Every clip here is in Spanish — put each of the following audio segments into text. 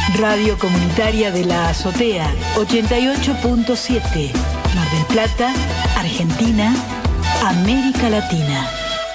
Radio Comunitaria de la Azotea, 88.7. Mar del Plata, Argentina, América Latina.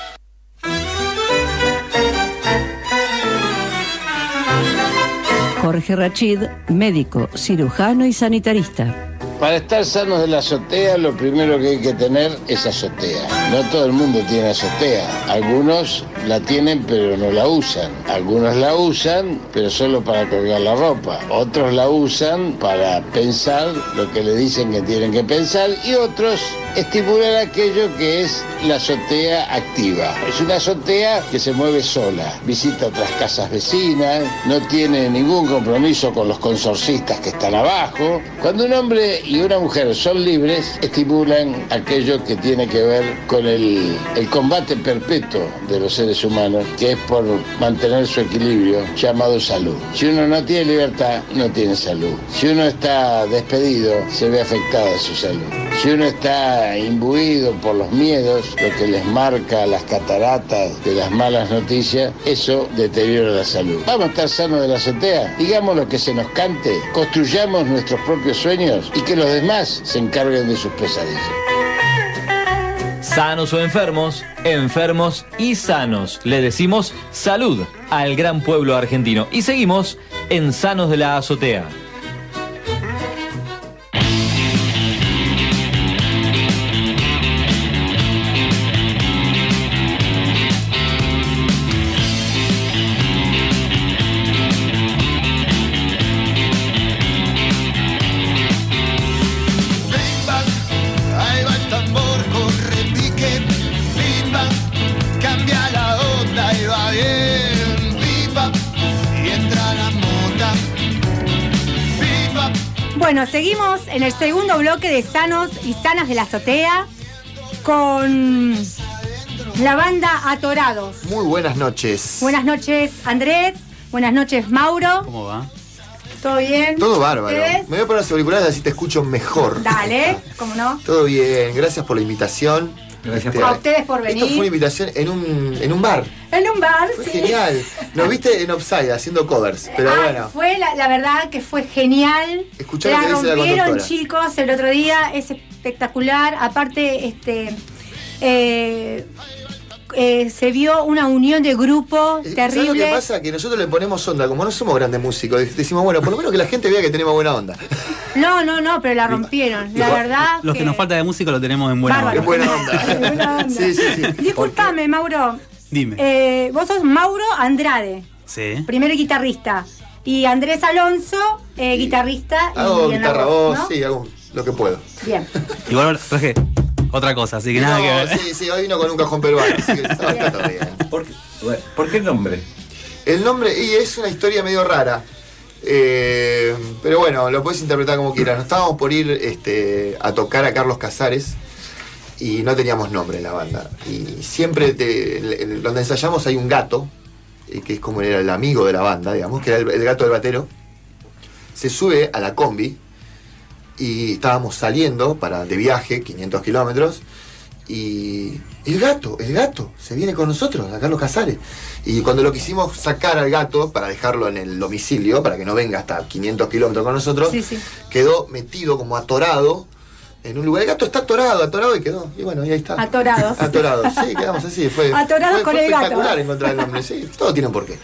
Jorge Rachid, médico, cirujano y sanitarista. Para estar sanos de la azotea, lo primero que hay que tener es azotea. No todo el mundo tiene azotea. Algunos la tienen pero no la usan. Algunos la usan pero solo para colgar la ropa. Otros la usan para pensar lo que le dicen que tienen que pensar y otros estimular aquello que es la azotea activa. Es una azotea que se mueve sola, visita otras casas vecinas, no tiene ningún compromiso con los consorcistas que están abajo. Cuando un hombre y una mujer son libres, estimulan aquello que tiene que ver con el combate perpetuo de los seres humanos, que es por mantener su equilibrio, llamado salud. Si uno no tiene libertad, no tiene salud. Si uno está despedido, se ve afectada su salud. Si uno está imbuido por los miedos, lo que les marca las cataratas de las malas noticias, eso deteriora la salud. Vamos a estar sanos de la azotea, digamos lo que se nos cante, construyamos nuestros propios sueños y que los demás se encarguen de sus pesadillas. Sanos o enfermos, enfermos y sanos. Le decimos salud al gran pueblo argentino. Y seguimos en Sanos de la Azotea. Bueno, seguimos en el segundo bloque de Sanos y Sanas de la Azotea con la banda Atorados. Muy buenas noches. Buenas noches, Andrés. Buenas noches, Mauro. ¿Cómo va? ¿Todo bien? Todo bárbaro. ¿Ustedes? Me voy a poner los auriculares así te escucho mejor. Dale, ¿cómo no? Todo bien, gracias por la invitación. Gracias A ustedes por venir. Esto fue una invitación en un bar. En un bar, Fue sí. genial. Nos viste en Offside haciendo covers, pero bueno. Fue la verdad que fue genial. Escuchá La lo que dice la rompieron, conductora. chicos, el otro día. Es espectacular. Aparte, se vio una unión de grupo ¿Sabes terrible. lo que pasa? Que nosotros le ponemos onda, como no somos grandes músicos, decimos, bueno, por lo menos que la gente vea que tenemos buena onda. No, pero la rompieron. La verdad. Los que nos falta de música lo tenemos en buena Bárbaro. En buena onda. En buena onda. Sí. Disculpame, Mauro. Dime. Vos sos Mauro Andrade, Sí. primer guitarrista. Y Andrés Alonso, guitarrista. Hago y en la guitarra voz, voz, ¿no? sí, hago lo que puedo. Bien. Igual traje otra cosa, así que nada que ver. Sí, hoy vino con un cajón peruano, así que está todo bien. ¿Por qué el nombre? El nombre, y es una historia medio rara. Pero bueno, lo puedes interpretar como quieras. Nos estábamos por ir a tocar a Carlos Casares y no teníamos nombre en la banda. Y siempre donde ensayamos hay un gato, que es como era el amigo de la banda, digamos, que era el gato del batero. Se sube a la combi y estábamos saliendo de viaje, 500 kilómetros, y el gato se viene con nosotros, a Carlos Casares. Y cuando lo quisimos sacar al gato para dejarlo en el domicilio, para que no venga hasta 500 kilómetros con nosotros, Sí. quedó metido como atorado en un lugar. El gato está atorado y quedó. Y bueno, y ahí está. Atorados. Atorados, sí, quedamos así. Atorados con el gato. espectacular encontrar el nombre, sí, todo tiene un porqué.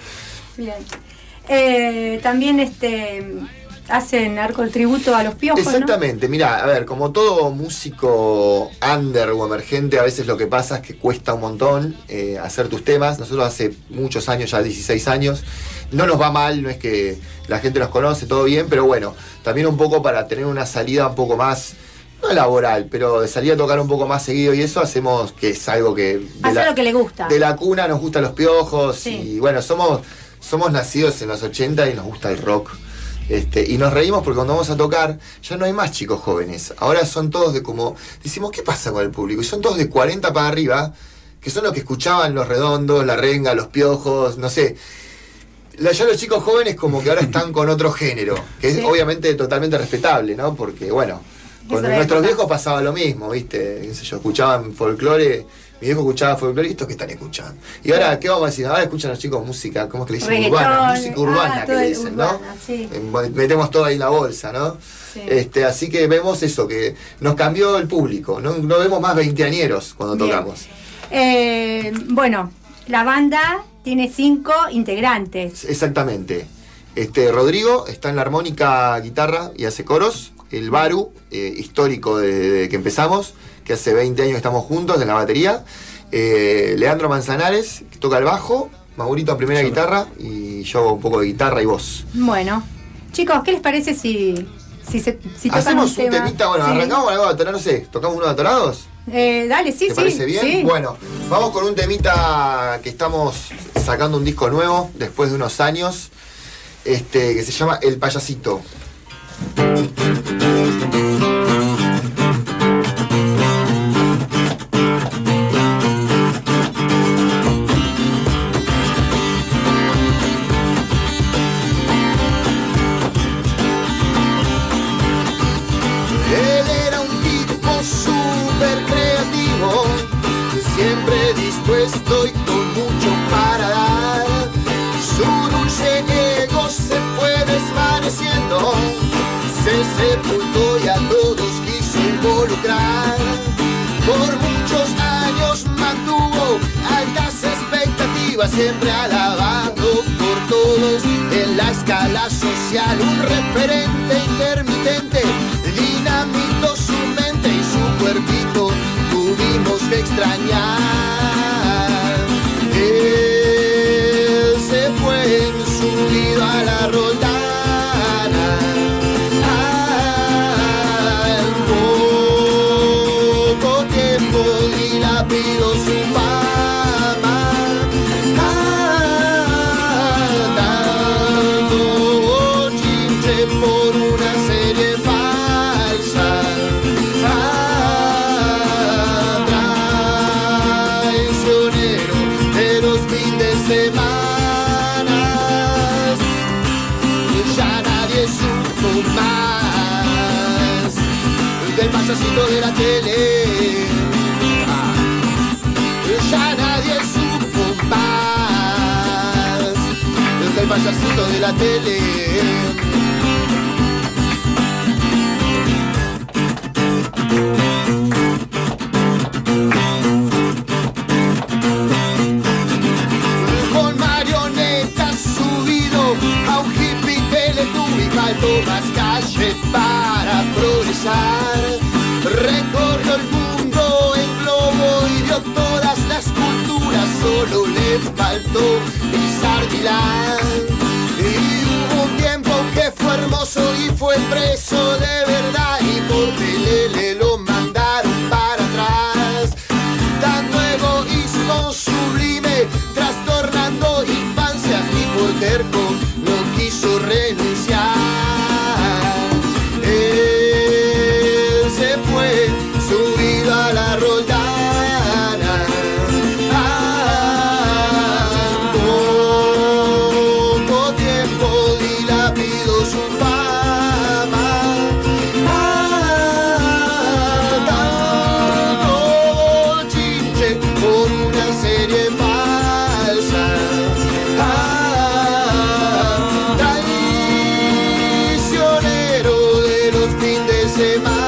Bien. También hacen arco el tributo a los piojos, Exactamente, mirá, a ver, como todo músico under o emergente, a veces lo que pasa es que cuesta un montón hacer tus temas. Nosotros hace muchos años, ya 16 años, no nos va mal, no es que la gente nos conoce, todo bien, pero bueno, también un poco para tener una salida un poco más, no laboral, pero de salir a tocar un poco más seguido y eso hacemos, que es algo que... Hacer lo que le gusta. De la cuna nos gustan los piojos, Sí. y bueno, somos nacidos en los 80 y nos gusta el rock. Y nos reímos porque cuando vamos a tocar ya no hay más chicos jóvenes. Ahora son todos decimos, ¿qué pasa con el público? Y son todos de 40 para arriba, que son los que escuchaban Los Redondos, La Renga, Los Piojos, no sé. Ya los chicos jóvenes como que ahora están con otro género, que es obviamente totalmente respetable, ¿no? Porque bueno, con nuestros viejos pasaba lo mismo, ¿viste? Qué sé yo, escuchaban folclore Mi viejo escuchaba folclore, ¿y estos qué están escuchando? Y ahora, ¿qué vamos a decir? Ahora escuchan los chicos música, ¿cómo es que le dicen? Reggaetón, Urbana, música urbana que todo le dicen, urbana, ¿no? sí. Metemos todo ahí en la bolsa, ¿no? Sí. Así que vemos eso, que nos cambió el público, no vemos más veinteañeros cuando Bien. tocamos. Bueno, la banda tiene 5 integrantes. Exactamente. Rodrigo está en la armónica, guitarra y hace coros. El Baru, histórico desde que empezamos, que hace 20 años estamos juntos en la batería. Leandro Manzanares, que toca el bajo. Maurito en primera guitarra y yo un poco de guitarra y voz. Bueno, chicos, ¿qué les parece si tocan Hacemos un tema? temita, bueno, Sí. arrancamos algo de Atorados, no sé, tocamos uno de Atorados. Dale, sí, ¿Te parece bien? sí. Bueno, vamos con un temita que estamos sacando un disco nuevo después de unos años, que se llama El Payasito. Él era un tipo súper creativo, siempre dispuesto y con mucho para dar. Su dulce ego se fue desvaneciendo, se sepultó y a todos quiso involucrar. Por muchos años mantuvo altas expectativas, siempre alabado por todos en la escala social. Un referente intermitente, dinamitó su mente y su cuerpito tuvimos que extrañar. Él se fue subido a la roldana. Al poco tiempo dilapidó su fama. Dando chinche por una serie falsa. Traicionero de los fines de semana. Ya nadie supo más del payasito de la tele. Ya nadie supo más del payasito de la tele. Con marionetas subido a un hippie Teletubby, faltó más calle para progresar. Recorrió el mundo en globo y vio todas las culturas, solo le faltó pisar Milán. Y hubo un tiempo que fue hermoso y fue preso de verdad, y por tele lo mandaron para atrás, dando egoísmo sublime, trastornando infancias, y por terco no quiso renunciar. Él se fue subido a la roldana. Poco tiempo dilapidó su fama. Dando chinche por una serie falsa. Traicionero de los fines de semana.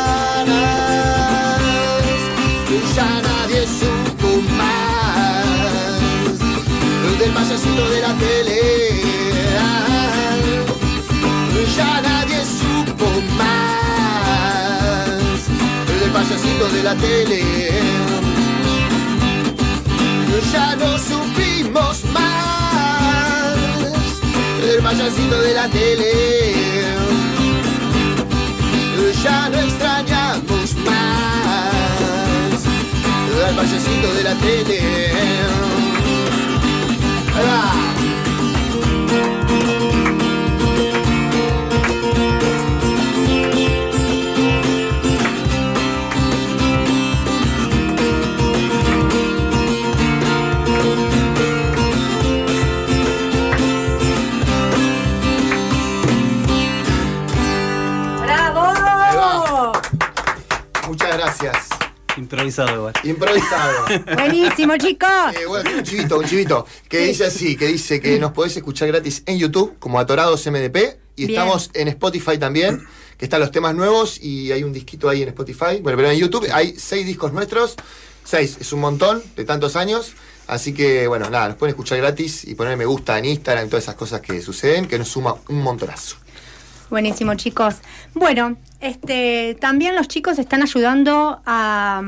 Ya nadie supo más del payasito de la tele. Ya nadie supo más del payasito de la tele. Ya no supimos más del payasito de la tele. Ya no extrañamos más al payasito de la tele. ¡Ah! ¡Bravo! Muchas gracias. Improvisado igual. Improvisado. Buenísimo, chicos. Bueno, un chivito, que dice así, que dice que nos podés escuchar gratis en YouTube, como Atorados MDP, y Bien. estamos en Spotify también, que están los temas nuevos, y hay un disquito ahí en Spotify. Bueno, pero en YouTube hay 6 discos nuestros, 6, es un montón de tantos años, así que, bueno, nada, nos pueden escuchar gratis y poner me gusta en Instagram y todas esas cosas que suceden, que nos suma un montonazo. Buenísimo, chicos. Bueno, también los chicos están ayudando a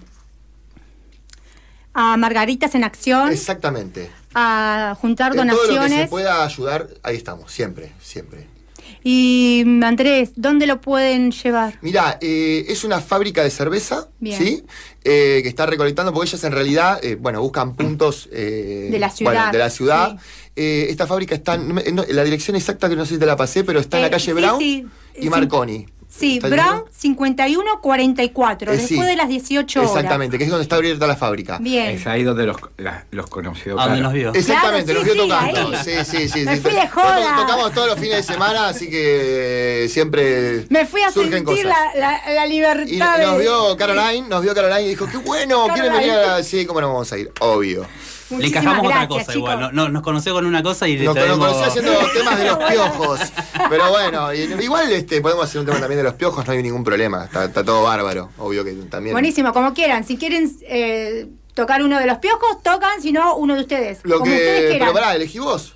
Margaritas en Acción, Exactamente. a juntar En todo lo que se donaciones. pueda ayudar, ahí estamos, siempre, siempre. Y Andrés, ¿dónde lo pueden llevar? Mirá, es una fábrica de cerveza, Bien. ¿sí? Que está recolectando, porque ellas en realidad, buscan puntos de la ciudad. bueno, de la ciudad. Sí. Esta fábrica está, la dirección exacta que no sé si te la pasé, pero está en la calle Sí, Brown sí, y sí. Marconi. Sí, ¿Está Brown bien? 5144, Sí. después de las 18 horas. Exactamente, que es donde está abierta la fábrica. Bien. Es ahí donde los conoció. ¿A dónde claro. nos vio? Exactamente, Claro, nos sí, vio sí, tocando. ahí. Sí. Me fui de Nosotros joda. tocamos todos los fines de semana, así que siempre Me fui a surgen sentir cosas. la libertad. Y nos vio Caroline y dijo, qué bueno, ¿quieren venir a...? Sí, ¿cómo no vamos a ir? Obvio. Le Muchísimas encajamos otra gracias, cosa chicos. igual. Nos conoció con una cosa y le Nos traemos... conocí haciendo temas de los piojos. Pero bueno, igual podemos hacer un tema también de los piojos, no hay ningún problema. Está todo bárbaro, obvio que también. Buenísimo, como quieran. Si quieren tocar uno de los piojos, tocan, si no, uno de ustedes. Como ustedes quieran. Pero pará, elegí vos.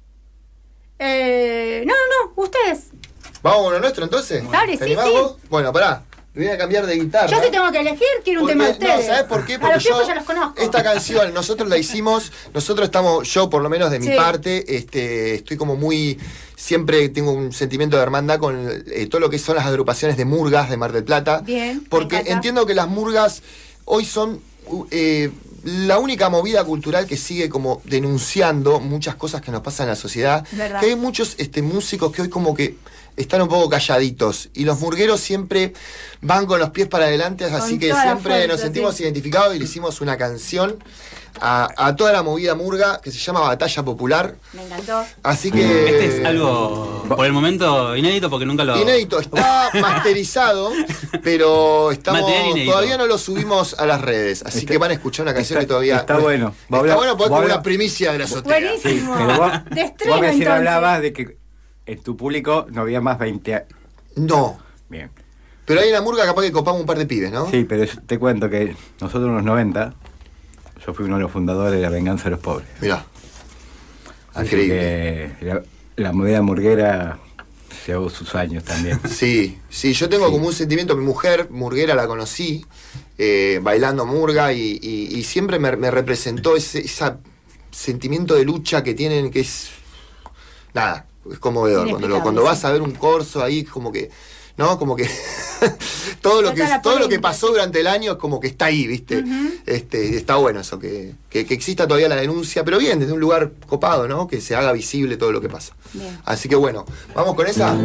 No, ustedes. ¿Vamos con lo nuestro entonces? Dale, ¿Te sí, animás sí. vos? Bueno, pará. Voy a cambiar de guitarra. Yo si tengo que elegir, quiero un tema de ustedes. No, ¿sabés por qué? A Porque los piojos ya los conozco. esta canción, nosotros la hicimos, yo por lo menos de mi Sí. parte, estoy como muy, siempre tengo un sentimiento de hermandad con todo lo que son las agrupaciones de murgas de Mar del Plata. Bien, me Porque encanta. entiendo que las murgas hoy son la única movida cultural que sigue como denunciando muchas cosas que nos pasan en la sociedad. Verdad. Que hay muchos músicos que hoy como que están un poco calladitos. Y los murgueros siempre van con los pies para adelante, así Con que toda la siempre fuerza, nos sentimos sí. identificados y le hicimos una canción a toda la movida murga que se llama Batalla Popular. Me encantó. Así que... Este es algo, por el momento, inédito porque nunca lo... Inédito, está masterizado, pero Material inédito. todavía no lo subimos a las redes, así que van a escuchar una canción que todavía... Está bueno. Está bueno porque es como hablar- una primicia de la azotea. Buenísimo. Pero vos, De estreno, vos recién entonces. hablabas de que en tu público no había más 20 años. No, Bien. pero hay una murga capaz que copamos un par de pibes, ¿no? Sí, pero te cuento que nosotros en los 90, yo fui uno de los fundadores de La Venganza de los Pobres. Mirá, Así increíble. que la movida murguera se hago sus años también. Sí, yo tengo Sí. como un sentimiento, mi mujer murguera la conocí, bailando murga y siempre me representó ese sentimiento de lucha que tienen, que es... Nada, es conmovedor. Inexplicable, Cuando sí. vas a ver un corso ahí, como que... ¿No? Como que todo lo Toda la que polémica, pasó durante el año es como que está ahí, ¿viste? Está bueno eso, que exista todavía la denuncia, pero bien, desde un lugar copado, ¿no? Que se haga visible todo lo que pasa. Bien. Así que bueno, vamos con esa.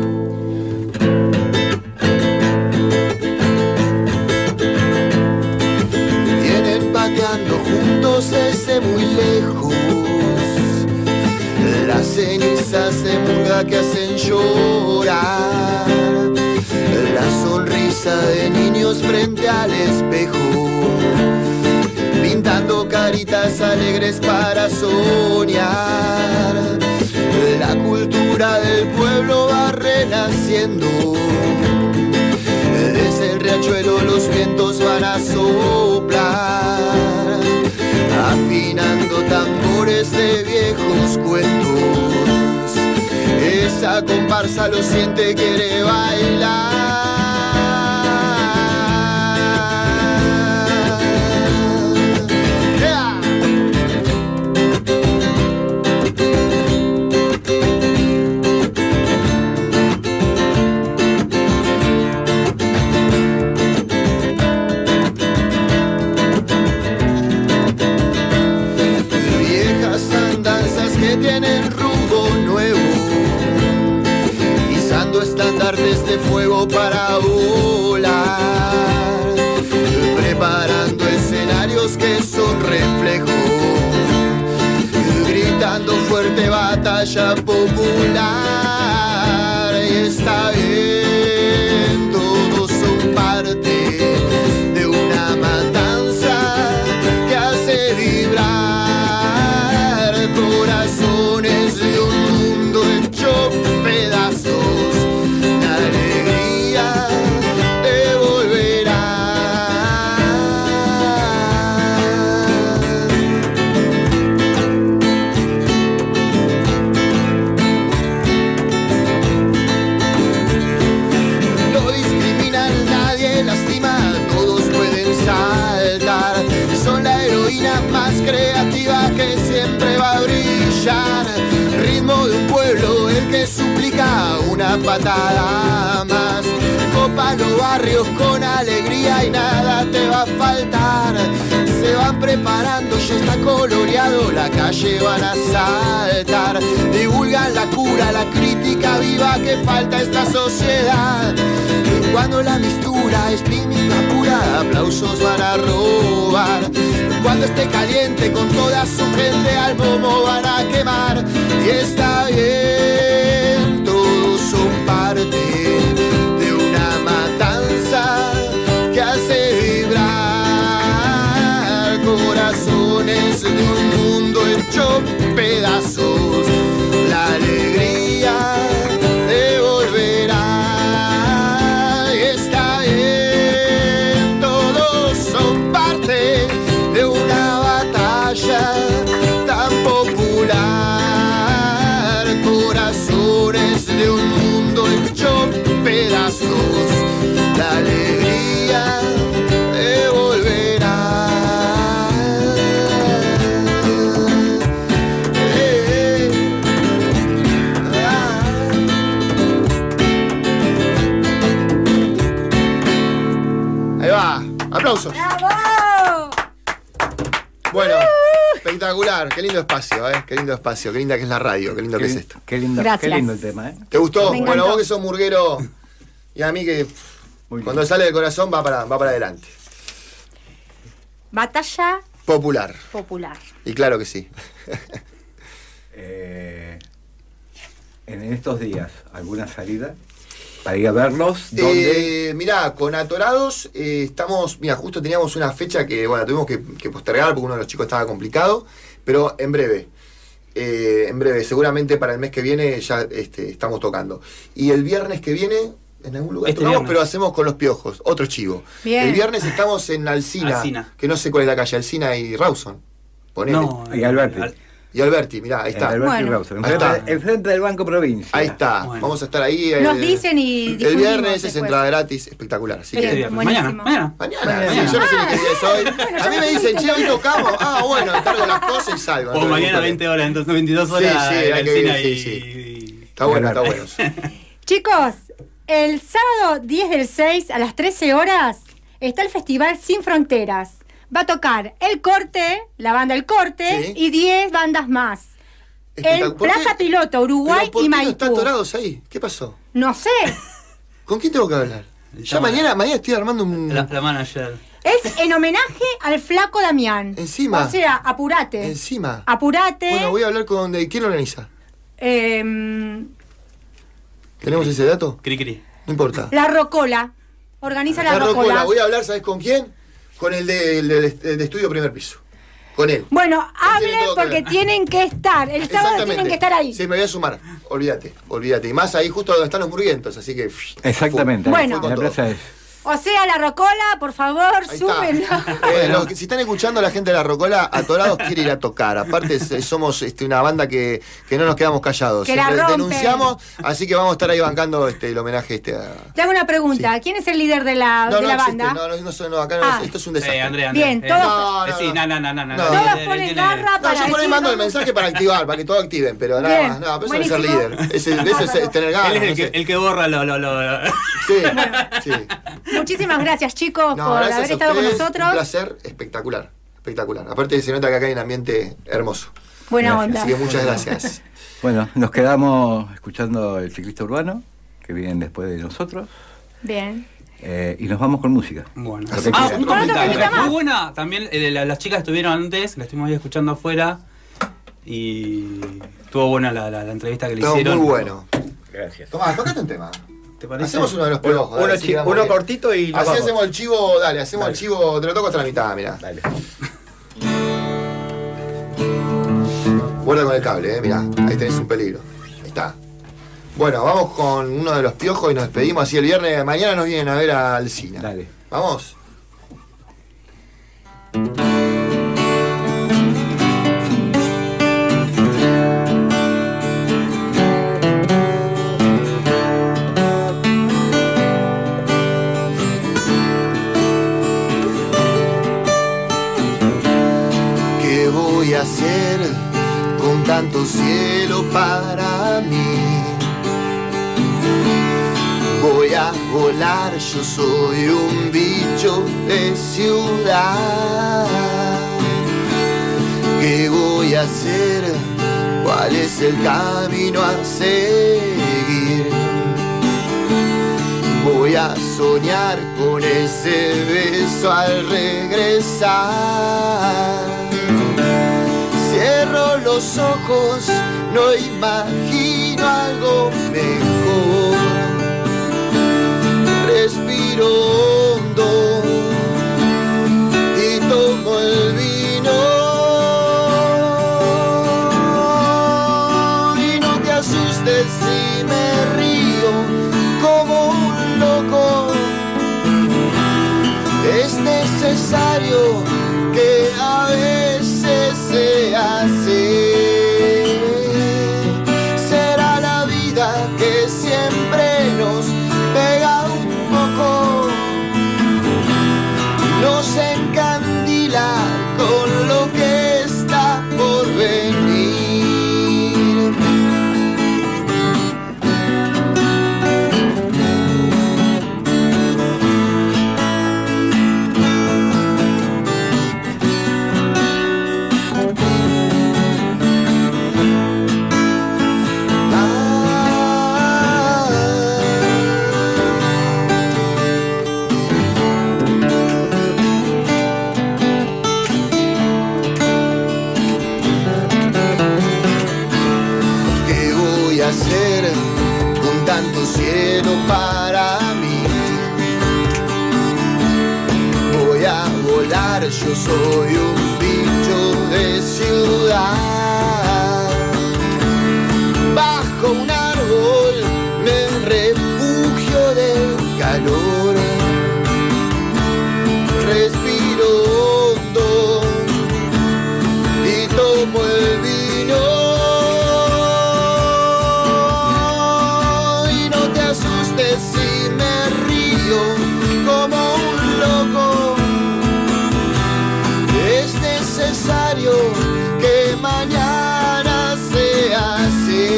Vienen pateando juntos desde muy lejos las cenizas de murga que hacen llorar, la sonrisa de niños frente al espejo, pintando caritas alegres para soñar. La cultura del pueblo va renaciendo, desde el riachuelo los vientos van a soplar, afinando tambores de viejos cuentos. Esa comparsa lo siente, quiere bailar. ¡Yeah! Viejas andanzas que tienen rumbo nuevo, izando estandartes de fuego para volar, preparando escenarios que son reflejo, gritando fuerte batalla popular. Y está bien, todos son parte de una matriz una patada más. Copa los barrios con alegría y nada te va a faltar. Se van preparando, ya está coloreado, la calle van a saltar. Divulgan la cura, la crítica viva que falta a esta sociedad. Y cuando la mistura es pímica pura, aplausos van a robar. Cuando esté caliente con toda su gente, al momo van a quemar. Y está bien, todos son parte de una matanza que hace vibrar corazones de un mundo hecho pedazos. La alegría devolverá. Y está bien, todos son parte de una batalla tan popular. Corazones de un mundo hecho pedazos. La alegría devolverá. Ahí va, aplausos. ¡Bravo! Bueno, espectacular, qué lindo espacio, qué lindo espacio, qué linda que es la radio, qué lindo que es esto. Qué lindo, Gracias. qué lindo el tema, ¿Te gustó? Me Bueno, encantó. vos que sos murguero y a mí que Muy cuando bien. sale del corazón va para adelante. Batalla Popular, popular. y claro que sí. En estos días, ¿alguna salida para ir a verlos? ¿Dónde? Mirá, con Atorados estamos, mira, justo teníamos una fecha que, bueno, tuvimos que postergar porque uno de los chicos estaba complicado, pero en breve, seguramente para el mes que viene ya estamos tocando. Y el viernes que viene, en algún lugar Este tocamos, viernes. pero hacemos con los Piojos, otro chivo. Bien. El viernes estamos en Alsina, Alsina. que no sé cuál es la calle, Alsina y Rawson. Ponele. No, Y Alberti. Y Alberti, mirá, ahí En está. Alberti Bueno. Rawson, Ahí está. enfrente del Banco Provincia. Ahí está, Bueno. vamos a estar ahí. Nos dicen y el difundimos viernes es después. entrada gratis, espectacular. Así Bien. que Este viernes. Buenísimo. Mañana. mañana, sí, yo no sé ni qué día es hoy. A mí me dicen, che, hoy tocamos. Ah, bueno, encargo las cosas y salgo. O No te mañana preocupes. 20 horas, entonces 22 horas. Sí, sí, en hay que Alsina ir, y- sí, Está bueno, está bueno. Chicos, el sábado 10 del 6 a las 13 horas está el Festival Sin Fronteras. Va a tocar El Corte, la banda El Corte, Sí. y 10 bandas más. En ¿Por qué? Plaza Piloto, Uruguay ¿Pero por y qué no Maipú. está Atorados ahí? ¿Qué pasó? No sé, ¿Con quién tengo que hablar? Ya Llama- mañana estoy armando un... La manager. es en homenaje al Flaco Damián. Encima. O sea, apurate. Encima. Apurate. Bueno, voy a hablar con... ¿Quién organiza? Em, ¿Tenemos ese dato? Cri cri. No importa. la Rocola. Organiza la, La Rocola. Rocola. Voy a hablar, ¿sabes con quién? Con el de estudio primer piso. Con él. Bueno, tiene hablen todo que porque ver. tienen que estar. El sábado tienen que estar ahí. Sí, me voy a sumar. Olvídate. Y más ahí justo donde están los murguientos, así que... Exactamente. Bueno. La plaza es. O sea, la Rocola, por favor, Ahí está. súmenla. Si están escuchando a la gente de la Rocola, Atorados quiere ir a tocar. Aparte somos una banda que no nos quedamos callados. Que la Siempre rompen. denunciamos, así que vamos a estar ahí bancando el homenaje a... Te hago una pregunta. ¿Quién es el líder de la, No, de no la existe. banda? No, acá no Ah. es, esto es un desastre. Andrea. Bien, todos- No, Sí, no. Todos ponen garra No, para yo por ahí decir mando el cómo- mensaje para activar, para que todos activen, pero nada Bien, más. No, pero eso no es ser buenísimo. líder. Eso es tener ganas. Él es no sé. el que borra lo. Sí, sí. Muchísimas gracias, chicos, No, por gracias haber a estado con ustedes, nosotros. Un placer espectacular, espectacular. Aparte se nota que acá hay un ambiente hermoso. Buena Gracias. onda. Así que muchas gracias. Bueno, nos quedamos escuchando el ciclista urbano, que vienen después de nosotros, Bien. y nos vamos con música. Bueno. Lo que Ah, quieran. un comentario. temita más. Muy buena. También las chicas estuvieron antes, la estuvimos ahí escuchando afuera. Y estuvo buena la entrevista que le Todo hicieron. muy bueno. Gracias. Tomás, tocate un tema. ¿Te parece? Hacemos uno de los piojos. Uno, dale, así vamos uno bien. cortito y nos Así vamos. hacemos el chivo, dale, hacemos Dale. el chivo, te lo toco hasta la mitad, mirá. Dale. Guarda con el cable, mirá, ahí tenés un peligro. Ahí está. Bueno, vamos con uno de los piojos y nos despedimos así el viernes. Mañana nos vienen a ver a Alsina. Dale. Vamos. ¿Qué voy a hacer con tanto cielo para mí? a volar, yo soy un bicho de ciudad. ¿Qué voy a hacer? ¿Cuál es el camino a seguir? Voy a soñar con ese beso al regresar. Cierro los ojos, no imagino algo mejor. Respiro hondo y tomo el vino. Y no te asustes si me río como un loco. Es necesario que a veces sea así. Será la vida que siempre nos pega un poco, nos encandila con lo que está por venir. Hacer con tanto cielo para mí? Voy a volar, yo soy un bicho de ciudad. Bajo un árbol me refugio del calor. Respiro hondo y tomo el vino. Si me río como un loco, es necesario que mañana sea así.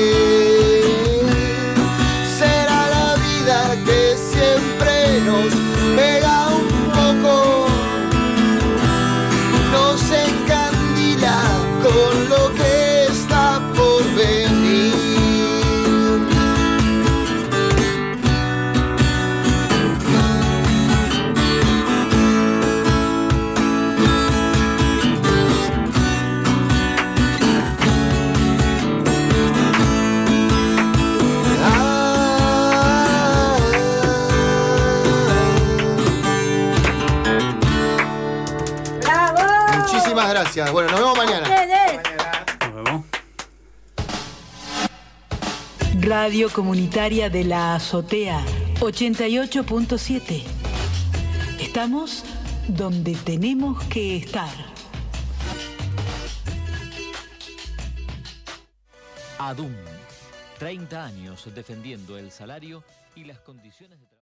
Será la vida que siempre nos pega un poco, nos encandila con lo que está por venir. Muchísimas gracias. Bueno, nos vemos mañana. Nos vemos. Radio Comunitaria de la Azotea 88.7. Estamos donde tenemos que estar. ADUM, 30 años defendiendo el salario y las condiciones de trabajo.